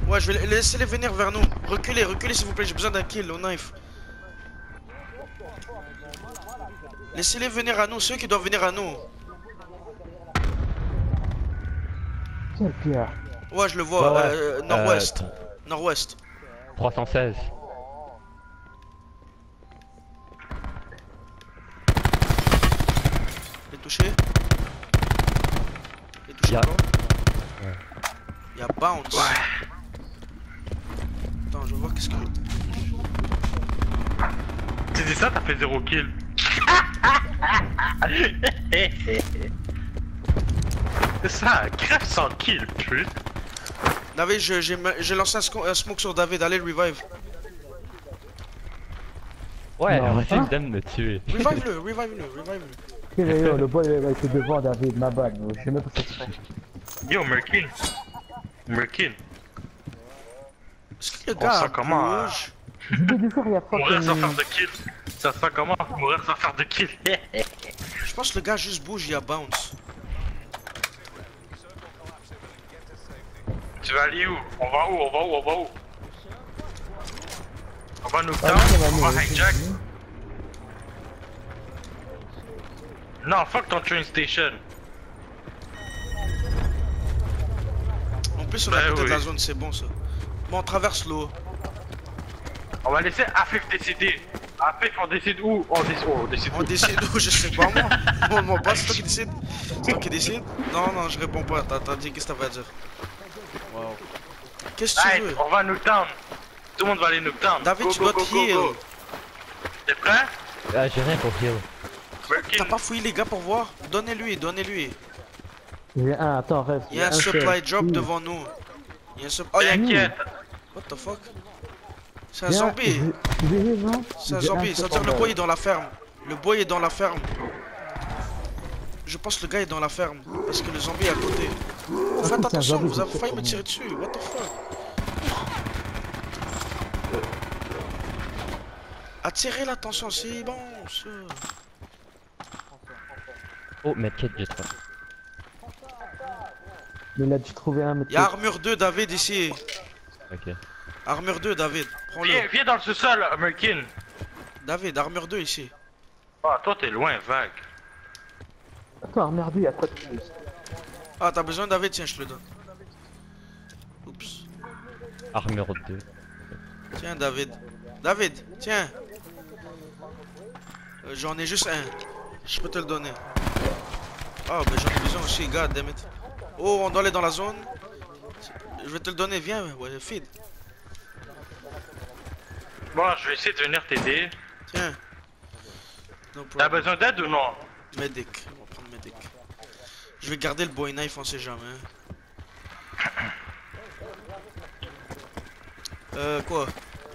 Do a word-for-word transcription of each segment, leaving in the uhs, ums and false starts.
Ouais, je vais laisser-les venir vers nous. Reculez, reculez s'il vous plaît, j'ai besoin d'un kill au knife. Laissez-les venir à nous, ceux qui doivent venir à nous. Quelle pierre? Ouais, je le vois, Ouais, ouais. euh, nord-ouest. Euh, Nord-ouest. trois cent seize. Il est touché. Il est touché Y'a- encore. Ouais. Il y a bounce. Attends, je vais voir qu'est-ce que... Tu dis ça, t'as fait zéro kill. C'est ça, crève sans kill, pute. David, je- j'ai j'ai lancé un, sco- un smoke sur David, allez le revive. Ouais, Non, arrêtez hein? de me tuer. Revive-le, revive-le, revive-le. Ok, mais yo, le boy il était devant David, ma balle. Je sais même pas ce que c'est. Yo, Merkin. Merkin. Est-ce que le On gars sent comment, bouge? Je vais lui faire, il y a Mourir sans faire fucking. de kill. Ça sent comment mourir sans faire de kill. Je pense que le gars juste bouge, il y a bounce. Tu vas aller où? On va où? On va où? On va où? On va nous Ah, down? ça va, On va mais- hijack? Non, fuck ton train station. En plus, on a Bah peut-être oui. la zone, c'est bon ça. Bon, on traverse l'eau. On va laisser Afif décider. Afif, on décide où? On décide où? On décide On où? décide où, je sais pas moi. Moi, moi pas, c'est toi qui décide. C'est toi qui décide. Non, non, je réponds pas. T'as t'as dit, qu'est-ce que t'avais à dire? Wow. Qu'est-ce que tu Hey, veux? on va nous down. Tout le monde va aller nous down. David, Go, tu go, dois go, te go, heal. go. T'es prêt? Ah, j'ai rien pour heal. Merkin. T'as pas fouillé les gars pour voir? Donnez-lui, donnez-lui. Il y a un, attends, reste. Il y a un supply drop devant nous. Il y a un supply. Oh, il y a un... T'inquiète. What the fuck? C'est un zombie. Tu veux heal, non? C'est un zombie. Ça veut dire que le boy est dans la ferme. Le boy est dans la ferme. Je pense que le gars est dans la ferme. Parce que le zombie est à côté. Faites c'est un attention, zombie, vous avez c'est failli me sûr. tirer dessus. What the fuck? Attirez l'attention, c'est bon ça. Oh, medkit, j'ai trois. Mais il a dû trouver un mec. Il y a armure deux, David, ici. Ok. Armure deux, David. Prends-le. Viens, viens dans le sous-sol, Merkin. David, armure deux ici. Ah, toi t'es loin, vague. Attends, merde, il y a quoi de plus? Ah, t'as besoin, David? Tiens, je te le donne. Oups. Armure deux. Tiens, David. David, tiens. Euh, j'en ai juste un. Je peux te le donner. Ah, ben j'en ai besoin aussi, god damn it. Oh, on doit aller dans la zone. Je vais te le donner, viens, ouais, feed. Bon, je vais essayer de venir t'aider. Tiens. No T'as problem. besoin d'aide ou non? Medic. On va prendre medic. Je vais garder le boy knife, on sait jamais. Euh, quoi?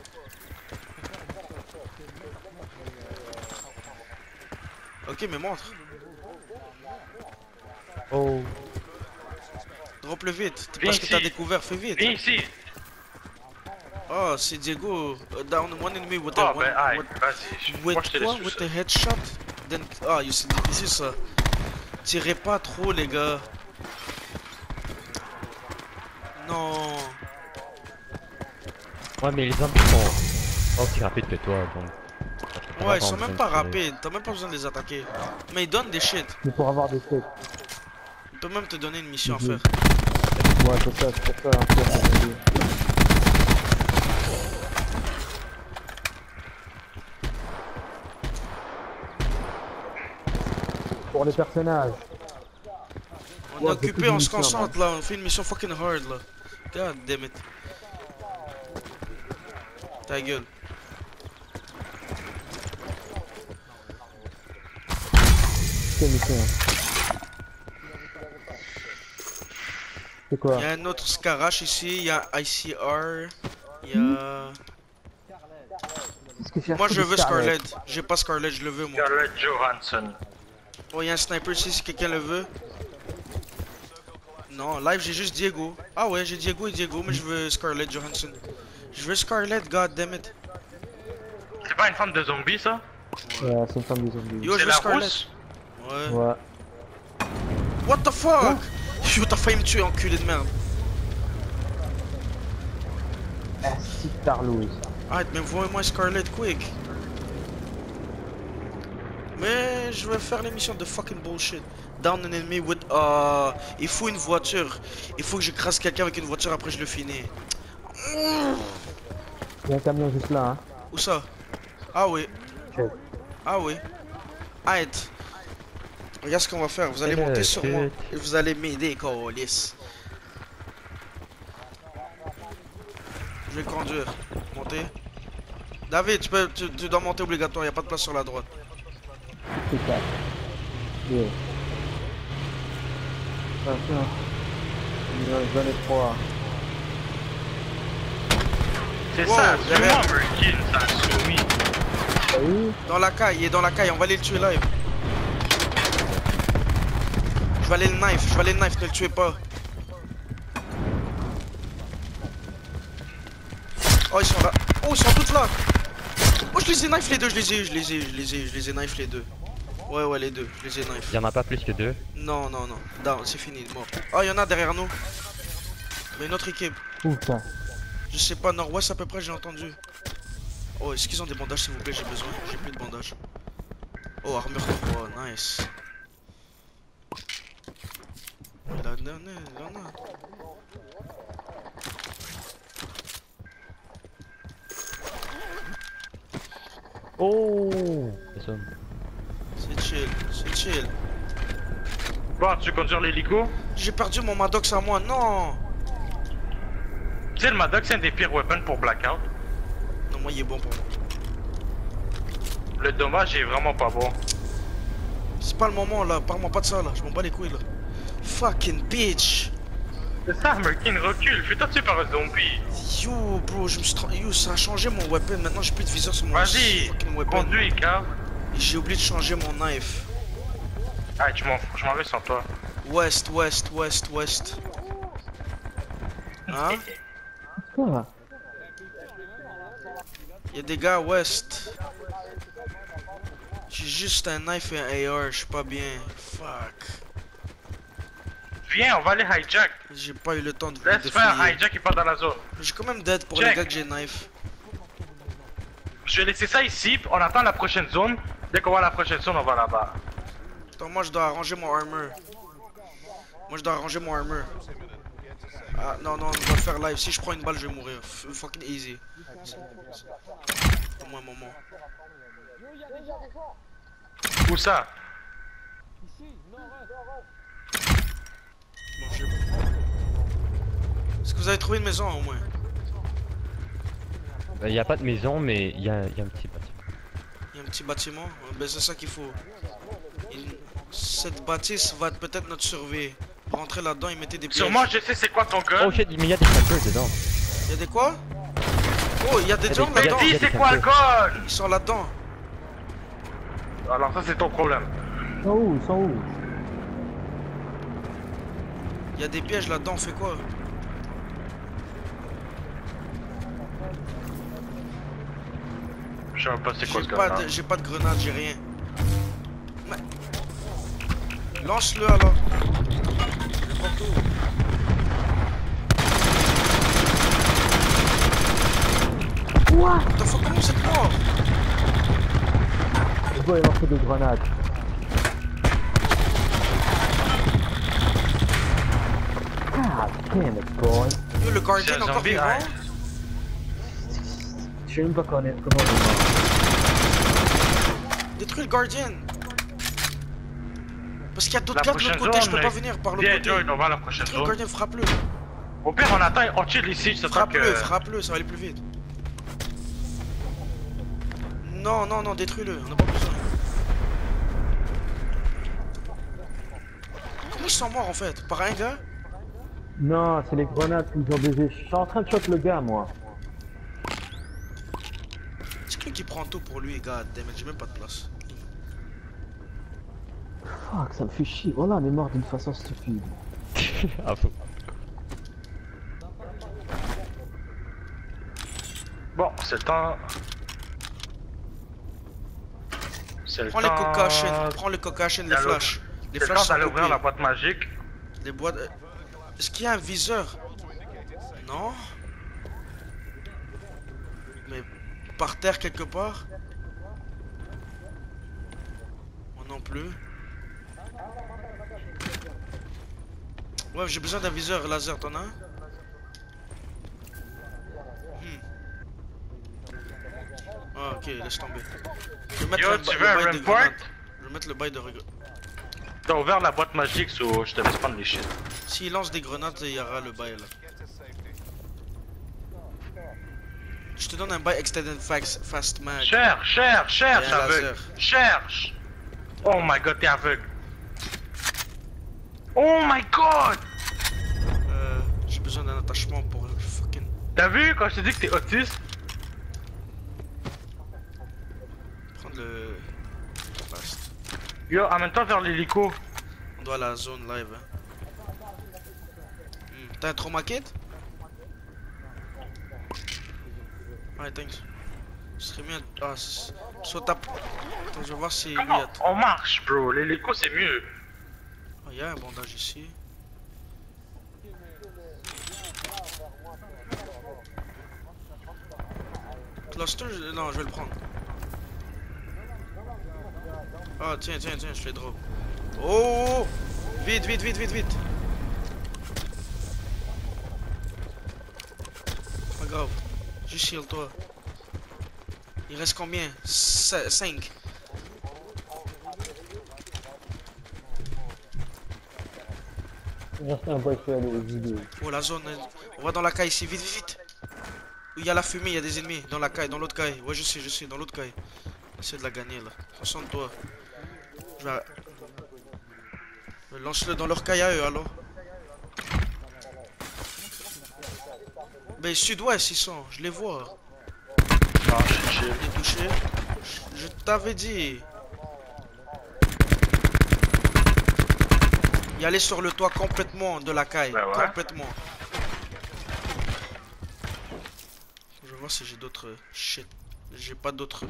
Ok, mais montre. Oh. Drop-le vite. Viens Parce que t'as ici. découvert, fais vite. Viens ici. Oh, c'est Diego. Uh, down one enemy with Ah, the ben, one. aïe, with- vas-y. je- With Moi, je te quoi? laisse With tout the headshot? Then... Ah, you see, ici ça. Tirez pas trop, les gars. Non. Ouais, mais les zombies sont aussi rapides que toi, donc. t'as Ouais, ils pas sont besoin même de pas tirer. rapides. T'as même pas besoin de les attaquer. Mais ils donnent des shit. Mais pour avoir des faits. Ils peuvent même te donner une mission à Mhm. faire. Ouais, c'est ça, c'est pour ça un peu. euh, Pour les personnages. On est Ouais, occupé, c'est on se plus une mission, concentre là. On fait une mission fucking hard là. God damn it. Ta gueule. Quelle mission? C'est quoi? Il y a un autre Scarache ici. Il y a I C R. Il y a. Qu'est-ce que cherche Moi je le veux Scarlet. J'ai pas Scarlet, je le veux moi. Scarlett Johansson. Oh, il y a un sniper ici si quelqu'un le veut. Non, live j'ai juste Diego. Ah ouais, j'ai Diego et Diego, mais je veux Scarlett Johansson. Je veux Scarlett, god damn it. C'est pas une femme de zombie, ça? Ouais, c'est une femme des zombies. Yo, je C'est veux la Scarlett. rousse? Ouais. Ouais. What the fuck? Yo, t'as failli me tuer, enculé de merde. Asti de tarlouse. Arrête, mais envoyez-moi Scarlet quick. Mais je vais faire l'émission de fucking bullshit. Down an enemy with uh... Il faut une voiture. Il faut que je crasse quelqu'un avec une voiture, après je le finis. Il y a un camion juste là, hein. Où ça? Ah oui. Check. Ah oui. Arrête. Regarde ce qu'on va faire. Vous allez Eh, monter sur shit. moi. Et vous allez m'aider, Colis. Je vais conduire. Monter. David, tu, peux, tu, tu dois monter obligatoire. Il n'y a pas de place sur la droite. C'est ça. Yeah. Attention. J'en ai trois. C'est Wow, ça, derrière. suis-moi, Merkin, ça a soumis. Ah oui? Dans la caille, il est dans la caille. On va aller le tuer live. Je vais aller le knife. Je vais aller le knife. Ne le tuez pas. Oh, ils sont là. Oh, ils sont tous là. Oh, je les ai knife les deux. Je les ai, je les ai, je les ai, je les ai knife les deux. Ouais, ouais, les deux. Je les ai knife. Il y en a pas plus que deux. Non, non, non. Down, c'est fini, mort. Oh, il y en a derrière nous. Il y a une autre équipe. Où ça? Je sais pas, nord-ouest à peu près, j'ai entendu. Oh, est-ce qu'ils ont des bandages, s'il vous plaît? J'ai besoin. J'ai plus de bandages. Oh, armure trois, nice. Il a donné, il en a. Oh, c'est ça. C'est chill, c'est chill. Bon, tu veux conduire l'hélico? J'ai perdu mon Maddox à moi, non! Tu sais, le Maddox, c'est un des pires weapons pour Blackout. Non, moi, il est bon pour moi. Le dommage est vraiment pas bon. C'est pas le moment là, parle-moi pas de ça là, je m'en bats les couilles là. Fucking bitch! C'est ça, Merkin, recule, fais-toi tuer par un zombie. Yo, bro, je me suis tra- Yo, ça a changé mon weapon, maintenant j'ai plus de viseur sur mon Vas-y, fucking weapon. conduis, car. Et j'ai oublié de changer mon knife. Ah, tu m'en je m'en vais sans toi. West, west, west, west. Hein? Quoi? Y'a des gars west. J'ai juste un knife et un A R, je suis pas bien. Fuck. Viens, on va aller hijack. J'ai pas eu le temps de vous Laisse faire, défier. hijack est pas dans la zone. J'ai quand même dead pour Check. les gars que j'ai knife. Je vais laisser ça ici, on attend la prochaine zone. Dès qu'on va à la prochaine zone, on va là-bas. Attends, moi je dois arranger mon armor. Moi je dois arranger mon armor. Ah non, non, on doit le faire live. Si je prends une balle, je vais mourir. F fucking easy. Donne-moi un moment. Où ça? Bon, je... Est-ce que vous avez trouvé une maison au moins? Il y a pas de maison, mais il y a, y a un petit bâtiment. Il y a un petit bâtiment? Ouais, ben c'est ça qu'il faut. Il- Cette bâtisse va être peut-être notre survie. Rentrez là-dedans et mettez des pièges. Sur moi, je sais c'est quoi ton gun. Oh shit, mais il y a des campers dedans. Il y a des quoi? Oh, il y a des Il y a gens des- Mais là-dedans. y dis, a des c'est quoi le gun? Ils sont là-dedans. Alors ça, c'est ton problème. Ils sont où? Ils sont où? Il y a des pièges là-dedans, on fait quoi? Je sais même pas c'est quoi J'ai ce pas, gun de- j'ai pas de grenade, j'ai rien. Mais... Lance-le alors. N'importe où. Quoi? T'as fait comment c'est mort? Le gars il a lancé des grenades. God damn it, boy. Yo, le Guardian C'est un encore zombie, vivant? ouais. Je sais même pas connaître comment il est mort. Détruis le Guardian. Parce qu'il y a d'autres La gars de l'autre prochaine côté, je peux zone, pas mec. venir par l'autre Viens, côté. Joy, on va à la prochaine Détruis le zone. Guardian, frappe-le. Au pire, on attend, on chill ici, je sais pas que... Frappe-le, frappe-le, ça va aller plus vite. Non, non, non, détruis-le, on n'a pas besoin. Comment ils sont morts en fait? Par un gars? Non, c'est les grenades qu'ils ont baisé. Je suis en train de choper le gars, moi. C'est quelqu'un qui prend tout pour lui, gars. Damn it, j'ai même pas de place. Fuck, ça me fait chier. Voilà, on est mort d'une façon stupide. Ah, faux. Bon, c'est le temps... C'est le Prends les temps... cocations, prends les cocations, les Allô? flashs. Les C'est le flashs temps sont d'aller ouvrir coupés. la boîte magique. Les boîtes... euh, Est-ce qu'il y a un viseur? Non? par terre quelque part? Moi non plus. Ouais, j'ai besoin d'un viseur laser, t'en as un? Hmm. Ah, ok, laisse tomber. Je vais mettre Yo, le, tu ba- veux le un bail de Rampart? grenade. Je vais mettre le bail de regret. T'as ouvert la boîte magique, so je te laisse prendre les shit. S'il lance des grenades, il y aura le bail là. Je te donne un bail extended fax, fast mag. Cherche, cherche, cherche, Et un aveugle. laser. Cherche. Oh my god, t'es aveugle. Oh my god. Euh, j'ai besoin d'un attachement pour le fucking. T'as vu quand je t'ai dit que t'es autiste? Prendre le. Fast. Yo, en même temps vers l'hélico. On doit à la zone live. Hein. Hmm. T'as un trauma kit? Ouais, thanks. Ce serait mieux. Ah, c'est- soit tape. Attends, je vais voir si. Oui, Comment attends. on marche, bro? L'hélico c'est mieux. Oh, il y a un bandage ici. Cluster, je- non, je vais le prendre. Ah, tiens, tiens, tiens, je fais drop. Oh! Vite, vite, vite, vite, vite. Pas grave. Juste shield toi. Il reste combien? cinq. Il reste un boy sur les vidéos. Oh, la zone. elle- On va dans la caille ici, vite, vite, vite. Il y a la fumée, il y a des ennemis. Dans la caille, dans l'autre caille. Ouais, je sais, je sais, dans l'autre caille. Essaye de la gagner là. Concentre-toi. Je vais. Lance-le dans leur caille à eux alors. Mais sud-ouest ils sont, je les vois. Non, je suis chill. Je l'ai touché. Je, je t'avais dit. Y aller sur le toit complètement de la caille. Ben ouais. Complètement. Je vais voir si j'ai d'autres. Shit. J'ai pas d'autres.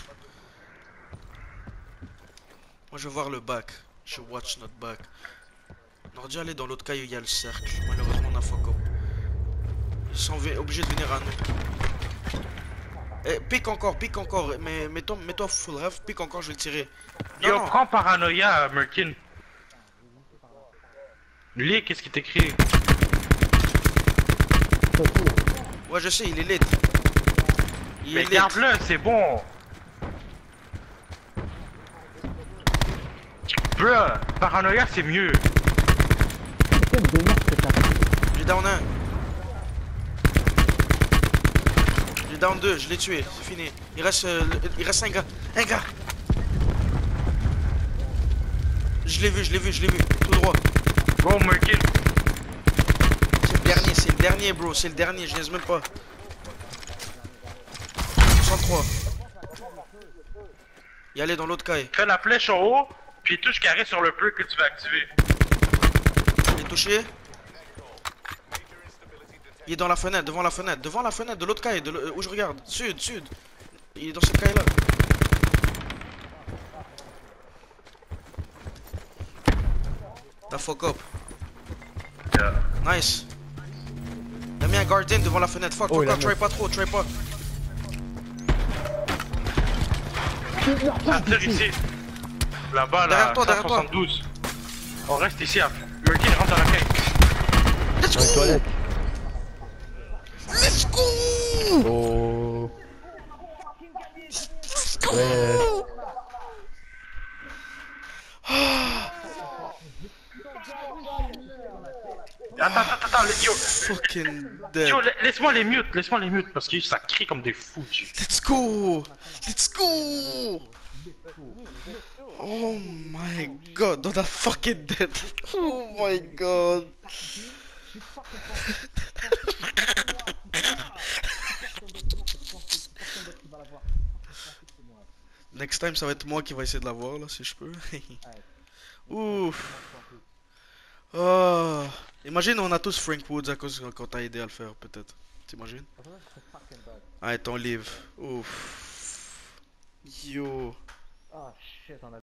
Moi je vais voir le back. Je watch notre back. On aurait dû aller dans l'autre caille où il y a le cercle. Malheureusement on a fuck up. Ils sont vi- obligés de venir à nous. Eh, pique encore, pique encore. Mais mets-toi mets full ref, pique encore, je vais le tirer. Non, Yo, non. prends paranoïa, Merkin. Lis, qu'est-ce qui t'écrit? Ouais, je sais, il est lit. Il Mais est lit. garde-le, c'est bon. Bruh, paranoïa c'est mieux. Quel démon c'est ça? J'ai down un. J'ai down deux, je l'ai tué, c'est fini. Il reste, euh, le- il reste un gars. Un gars. Je l'ai vu, je l'ai vu, je l'ai vu. Tout droit. Go, Merkin. C'est le dernier, c'est le dernier, bro. C'est le dernier, je laisse même pas. soixante-trois. Il allait dans l'autre caille. Fais la flèche en haut, puis touche carré sur le peu que tu vas activer. Il est touché. Il est dans la fenêtre, devant la fenêtre, devant la fenêtre de l'autre caille, de l'au- où je regarde. Sud, sud. Il est dans cette caille là. T'as fuck up. Yeah. Nice. Il a mis un guardian devant la fenêtre. Fuck, Oh, fuck, il a fuck, mis- try pas trop, try pas. Ah, tire ici. Là-bas, là, Derrière toi, derrière toi. cent soixante-douze. On reste ici. hein. Merkin rentre dans la caille. Let's Dans les go! toilettes. Let's go! Oh. Let's go! Ouais. Attends, attends, attends, le- yo, Fucking dead. yo, la- laisse-moi les mute, laisse-moi les mute, parce que ça crie comme des fous. tu- Let's go! Let's go! Oh my god, don't that fucking dead. Oh my god. Next time, ça va être moi qui va essayer de l'avoir là, si je peux. Ouf. Oh. Imagine, on a tous Frank Woods à cause qu'on t'a aidé à le faire, peut-être. T'imagines? Ah, ton livre. Ouf. Yo. Ah shit, on a